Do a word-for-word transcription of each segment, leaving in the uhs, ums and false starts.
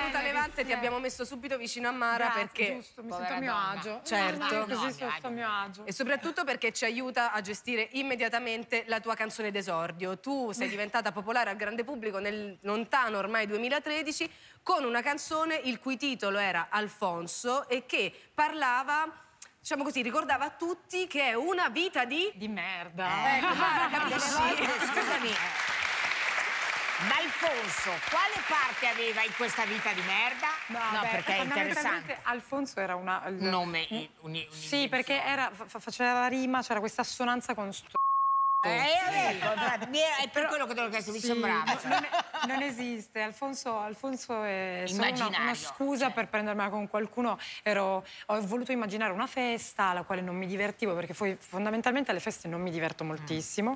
venuta a Levante ti abbiamo messo subito vicino a Mara. Grazie, perché giusto, mi sento a mio agio. Certo. No, così sto a mio agio. E soprattutto perché ci aiuta a gestire immediatamente la tua canzone d'esordio. Tu sei diventata popolare al grande pubblico nel lontano ormai duemilatredici con una canzone il cui titolo era Alfonso e che parlava, diciamo così, ricordava a tutti che è una vita di... Di merda. Eh, ecco, Mara, capisci? Scusami. D'Alfonso, quale parte aveva in questa vita di merda? No, beh, perché è interessante. Alfonso era una... Un nome, un, un Sì, perché era, fa, faceva rima, c'era questa assonanza con sto... Eh, ecco, è per quello che te l'ho chiesto, mi sì, sembrava. non, è, non esiste, Alfonso, Alfonso è solo una, una scusa cioè. per prendermela con qualcuno. Ero, ho voluto immaginare una festa alla quale non mi divertivo, perché poi fondamentalmente alle feste non mi diverto moltissimo.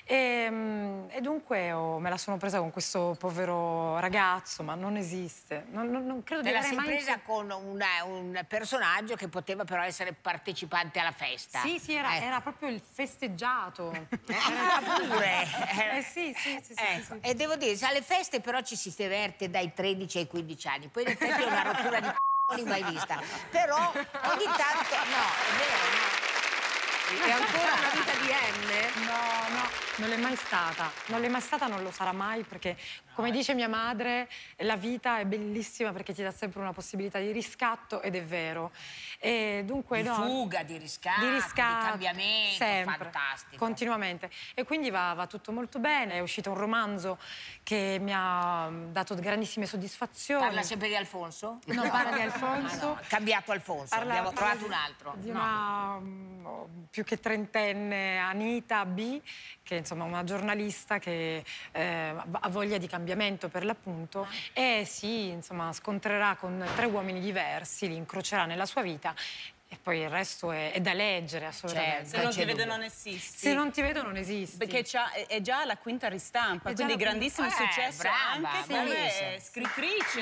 E, e dunque ho, me la sono presa con questo povero ragazzo, ma non esiste. Non, non, non credo Te di la aver sei mai... presa con una, un personaggio che poteva però essere partecipante alla festa. Sì, sì, era, ecco. era proprio il festeggiato. Era pure. Eh sì, sì, sì, sì, ecco. sì. E devo dire, se alle feste però ci si diverte dai tredici ai quindici anni, poi in effetti è una rottura di c***o mai vista. Però ogni tanto, no, è vero, no. È ancora una vita di N? No, no, non l'è mai stata. Non l'è mai stata, non lo sarà mai, perché, come dice mia madre, la vita è bellissima perché ti dà sempre una possibilità di riscatto, ed è vero. E dunque, Di no, fuga, di riscatto, di, riscatto, cambiamento, sempre, fantastico. Continuamente. E quindi va, va tutto molto bene. È uscito un romanzo che mi ha dato grandissime soddisfazioni. Parla sempre di Alfonso? No, parla di Alfonso. Ah, no, cambiato Alfonso, Parla, abbiamo parla trovato di, un altro. Di no. una um, più che trentenne Anita B, che è insomma una giornalista che eh, ha voglia di cambiamento per l'appunto, ah. e si insomma scontrerà con tre uomini diversi, li incrocerà nella sua vita. E poi il resto è, è da leggere, assolutamente. Cioè, se non ti vedo non esisti. Se non ti vedo non esisti. Perché è, è già la quinta ristampa, è quindi la... grandissimo eh, successo brava, anche come scrittrice.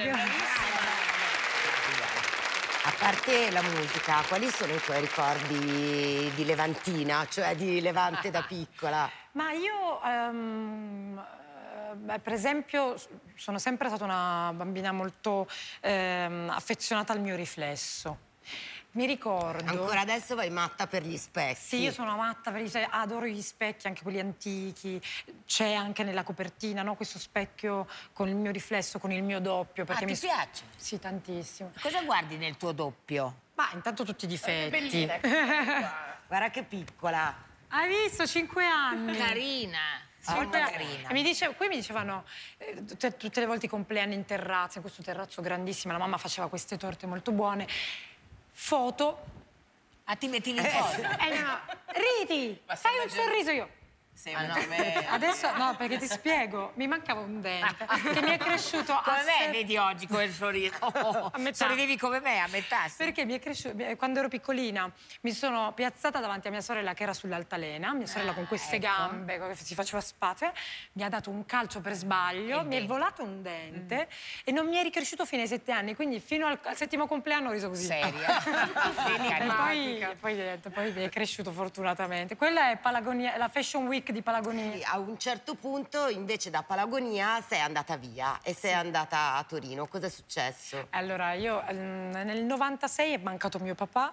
A parte la musica, quali sono i tuoi ricordi di levantina, cioè di Levante da piccola? Ma io... Um... Beh, per esempio, sono sempre stata una bambina molto ehm, affezionata al mio riflesso. Mi ricordo... Ancora adesso vai matta per gli specchi. Sì, io sono matta per gli specchi, adoro gli specchi, anche quelli antichi. C'è anche nella copertina, no? Questo specchio con il mio riflesso, con il mio doppio. Perché ah, mi ti piace? Sì, tantissimo. Cosa guardi nel tuo doppio? Ma intanto tutti i difetti. Guarda che piccola. Hai visto? Cinque anni. Carina. Molto carina. E mi dice, poi mi dicevano eh, tutte le volte i compleanni in terrazza, in questo terrazzo grandissimo, la mamma faceva queste torte molto buone. Foto. Ah, ti metti lì fuori? Eh, no. Riti, fai un sorriso. Io. Sì, ah, no. Adesso no, perché ti spiego, mi mancava un dente che mi è cresciuto come a me, se... vedi oggi come sorriso. Oh, a metà. Sorridevi come me, a metà. Sì. Perché mi è cresciuto, quando ero piccolina mi sono piazzata davanti a mia sorella che era sull'altalena, mia sorella ah, con queste ecco. gambe, che si faceva spazio, mi ha dato un calcio per sbaglio, mi è volato un dente mm. e non mi è ricresciuto fino ai sette anni, quindi fino al, al settimo compleanno ho riso così. Seria? e poi, poi, poi mi è cresciuto fortunatamente. Quella è Palagonia, la Fashion Week di Palagonia. A un certo punto invece da Palagonia sei andata via e sei sì. andata a Torino. Cosa è successo? Allora io nel novantasei è mancato mio papà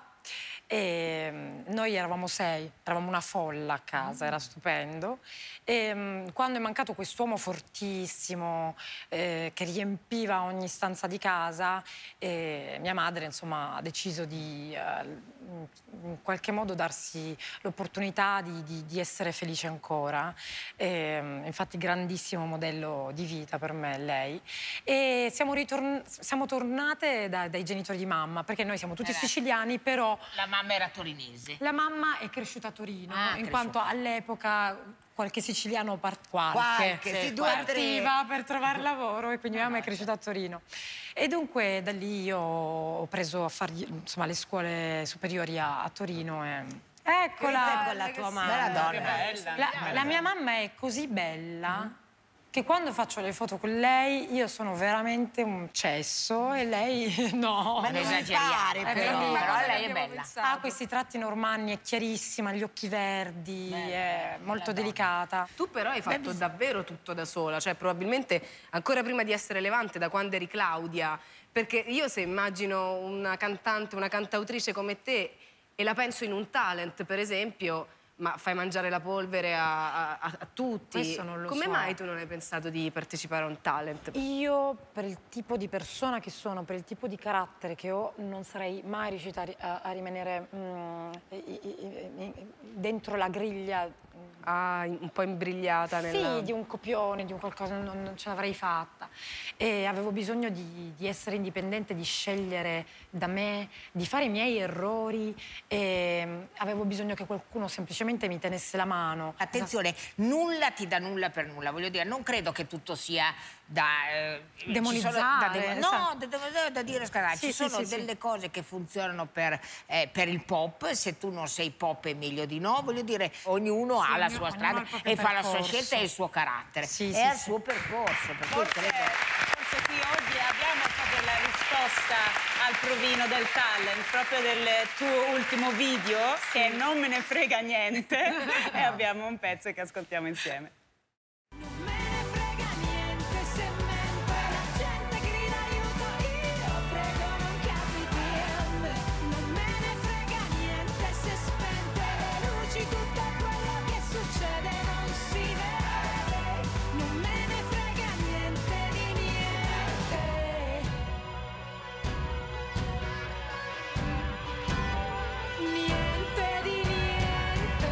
e noi eravamo sei, eravamo una folla a casa, mm. era stupendo. E quando è mancato quest'uomo fortissimo eh, che riempiva ogni stanza di casa, eh, mia madre insomma ha deciso di eh, in qualche modo darsi l'opportunità di, di, di essere felice ancora. E, infatti grandissimo modello di vita per me lei. E siamo, siamo tornate da, dai genitori di mamma, perché noi siamo tutti eh siciliani, però... La mamma era torinese? La mamma è cresciuta a Torino, ah, in cresciuta. quanto all'epoca qualche siciliano part qualche, qualche sì, due, partiva per trovare lavoro e quindi mia mamma è cresciuta a Torino. E dunque da lì io ho preso a fargli insomma, le scuole superiori a, a Torino e... Eccola! Questa è la tua mamma. Bella donna. La, la mia mamma è così bella... Mm. che quando faccio le foto con lei io sono veramente un cesso e lei no. Ma non esageriamo, Eh, però, però- però lei è abbiamo bella. pensato. Ha questi tratti normanni, è chiarissima, gli occhi verdi, è molto delicata. Tu però hai fatto davvero tutto da sola, cioè probabilmente ancora prima di essere Levante, da quando eri Claudia, perché io se immagino una cantante, una cantautrice come te e la penso in un talent, per esempio, ma fai mangiare la polvere a, a- a tutti. Questo non lo Come so. mai tu non hai pensato di partecipare a un talent? Io, per il tipo di persona che sono, per il tipo di carattere che ho, non sarei mai riuscita a, ri- a- a rimanere mm, i- i- i- dentro la griglia. Ah, un po' imbrigliata nella... Sì, di un copione, di un qualcosa, non, non ce l'avrei fatta. E avevo bisogno di, di essere indipendente, di scegliere da me, di fare i miei errori e mm, avevo bisogno che qualcuno semplicemente mi tenesse la mano. Attenzione, nulla ti dà nulla per nulla, voglio dire, non credo che tutto sia da... eh, ci sono- Demonizzare, da demo- sa- no, da, da- da dire scusate, Sì, ci sì, sono sì, sì. delle cose che funzionano per, eh, per il pop, se tu non sei pop è meglio di no, voglio dire, ognuno Sì, ha la ognuno- sua ognuno strada ha il proprio e fa la sua percorso. scelta e il suo carattere, Sì, è sì, al sì. suo percorso, per cui Forse, credo... forse qui oggi abbiamo proprio la risposta al provino del talent, proprio del tuo ultimo video, che non me ne frega niente, e abbiamo un pezzo che ascoltiamo insieme. Non me ne frega niente se mente la gente grida aiuto, io prego non capiti a me. Non me ne frega niente se spente le luci, tutto quello che succede non si vede. Non me ne frega niente di niente. Niente di niente.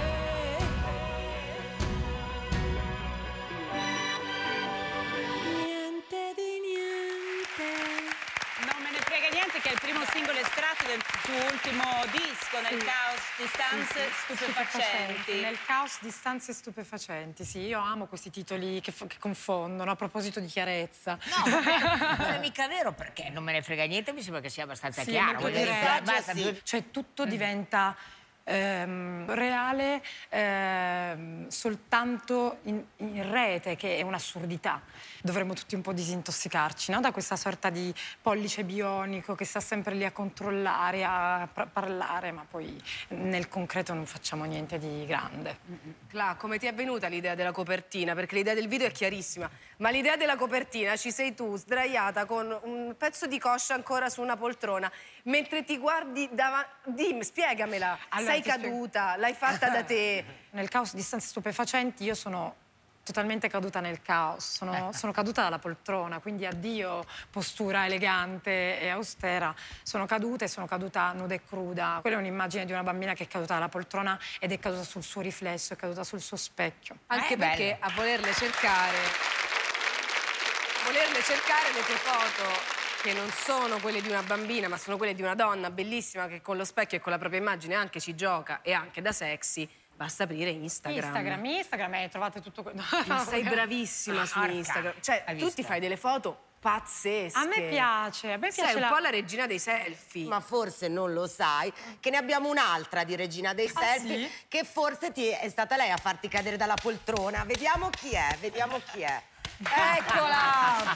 Niente di niente. Non me ne frega niente, che è il primo singolo estratto del tuo ultimo disco, nel caos di stanze stupefacenti. Nel caos di stanze stupefacenti, sì, io amo questi titoli che, f- che confondono, a proposito di chiarezza. No, vabbè, non è mica vero perché non me ne frega niente, mi sembra che sia abbastanza Sì, chiaro. molto voglio dire, diretto, basta sì. due- Cioè tutto diventa ehm, reale ehm, soltanto in, in rete, che è un'assurdità. Dovremmo tutti un po' disintossicarci, no? Da questa sorta di pollice bionico che sta sempre lì a controllare, a par- parlare, ma poi nel concreto non facciamo niente di grande. Cla, come ti è venuta l'idea della copertina? Perché l'idea del video è chiarissima, ma l'idea della copertina ci sei tu, sdraiata con un pezzo di coscia ancora su una poltrona, mentre ti guardi davanti... Dimmi, spiegamela. Allora, sei ti spiego. caduta, l'hai fatta da te. Nel caos di stanze stupefacenti io sono totalmente caduta nel caos, sono, sono caduta dalla poltrona, quindi addio postura elegante e austera, sono caduta e sono caduta nuda e cruda. Quella è un'immagine di una bambina che è caduta dalla poltrona ed è caduta sul suo riflesso, è caduta sul suo specchio. Anche Eh, perché bello. a volerle cercare, volerle cercare le tue foto, che non sono quelle di una bambina, ma sono quelle di una donna bellissima che con lo specchio e con la propria immagine anche ci gioca e anche da sexy, basta aprire Instagram. Instagram, Instagram, eh, trovate tutto quello. Ma sei bravissima su Porca. Instagram. Cioè, Hai tu visto? ti fai delle foto pazzesche. A me piace, a me piace Sei un la... po' la regina dei selfie. Ma forse non lo sai, che ne abbiamo un'altra di Regina dei Selfie, sì? che forse ti, è stata lei a farti cadere dalla poltrona. Vediamo chi è, vediamo chi è. Eccola!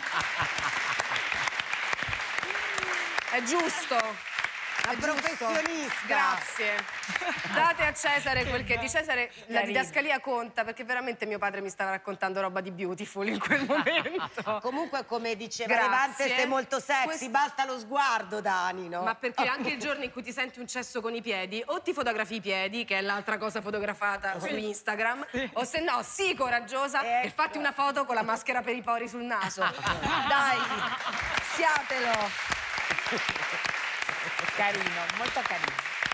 È giusto. La È giusto. professionista. Grazie. Date a Cesare quel che è di Cesare. La Carino. didascalia conta, perché veramente mio padre mi stava raccontando roba di Beautiful in quel momento. Comunque, come diceva Grazie. Levante, sei molto sexy, Questo- basta lo sguardo, Dani, no? Ma perché anche il giorno in cui ti senti un cesso con i piedi, o ti fotografi i piedi, che è l'altra cosa fotografata su Instagram, o se no, sii coraggiosa e fatti una foto con la maschera per i pori sul naso. Dai, siatelo. Carino, molto carino.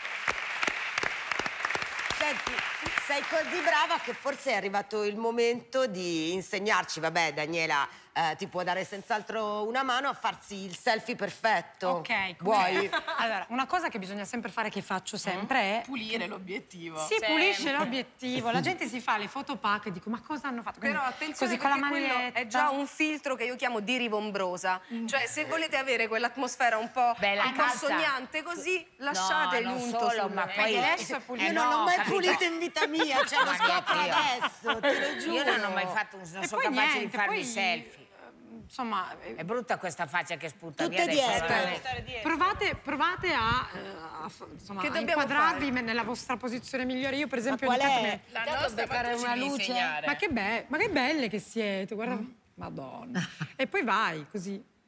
Senti, sei così brava che forse è arrivato il momento di insegnarci, vabbè, Daniela eh, ti può dare senz'altro una mano a farsi il selfie perfetto. Ok, come- Vuoi? Allora, una cosa che bisogna sempre fare, che faccio sempre, è... Pulire l'obiettivo. Si pulisce l'obiettivo, la gente si fa le foto pack e dico ma cosa hanno fatto? Quindi, Però attenzione, così con la perché quello maglietta. è già un filtro che io chiamo di rivombrosa. Cioè, se volete avere quell'atmosfera un po', Bella un po' calza. sognante così, lasciate No, non l'unto solo, sul... ma poi... adesso è pulito. Io Eh non no, l'ho mai capito? pulito in vita mia. mia, cioè lo Ma scopro neanche io. adesso, te lo giuro. Io non ho mai fatto, un- non E sono poi capace niente, di farmi poi, selfie. Insomma, eh, È brutta questa faccia che spunta Tutte via adesso. dietro. veramente. provate, provate a, eh, a fa- insomma, Che a dobbiamo inquadrarvi nella vostra posizione migliore. Io, per esempio, qual ogni tanto è? me- La Intanto nostra beccare ma tu una ci devi luce. insegnare. Ma che, be- ma che belle che siete, guarda. Madonna. E poi vai così.